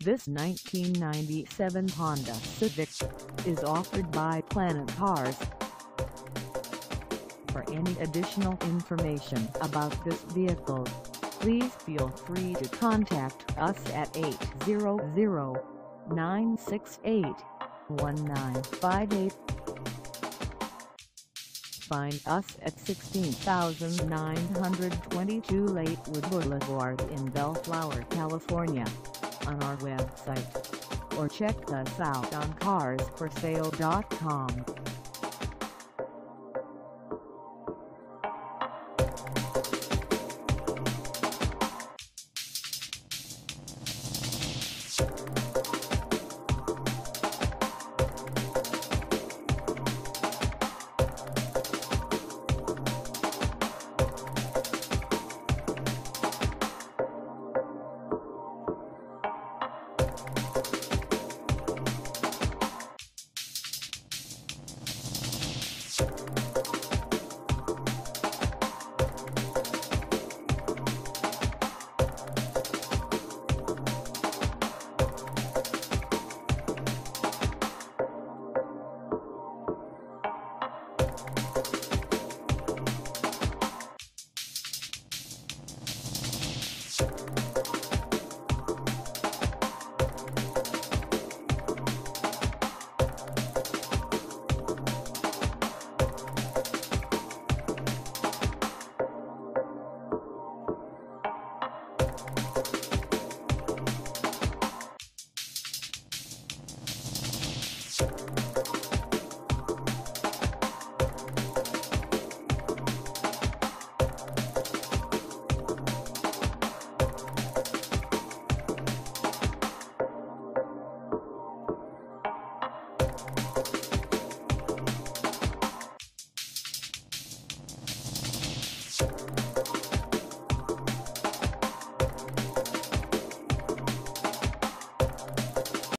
This 1997 Honda Civic is offered by Planet Cars. For any additional information about this vehicle, please feel free to contact us at 800-968-1958. Find us at 16922 Lakewood Boulevard in Bellflower, California, on our website, or check us out on carsforsale.com.